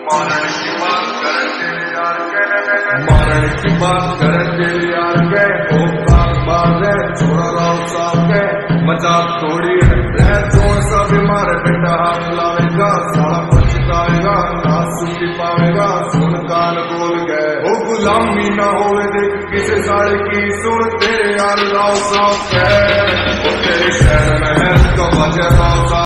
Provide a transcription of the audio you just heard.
मारण की बात करते यार के औकात बात है छोड़ा राव साहब के मजाक थोड़ी है रह जोर सा बीमार बेटा हाथ लावेगा साला पछताएगा ना सुखी पावेगा सुन कान बोल गए वो गुलामी ना होवे देख किसे साड़े की सुन तेरे यार राव साहब के वो तेरे शहर में है तो वजह राव साहब